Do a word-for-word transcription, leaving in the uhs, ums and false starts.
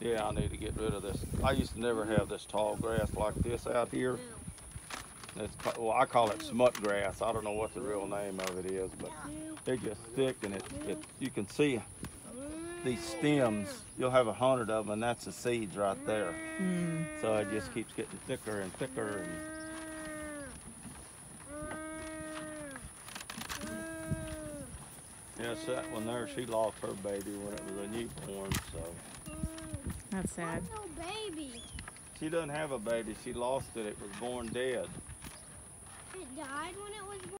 Yeah, I need to get rid of this. I used to never have this tall grass like this out here. It's, well, I call it smut grass. I don't know what the real name of it is, but they're just thick, and it, it you can see these stems. You'll have a hundred of them, and that's the seeds right there. Mm. So it just keeps getting thicker and thicker. And yes, that one there, she lost her baby when it was a newborn. So That's sad. No baby. She doesn't have a baby. She lost it. It was born dead. It died when it was born.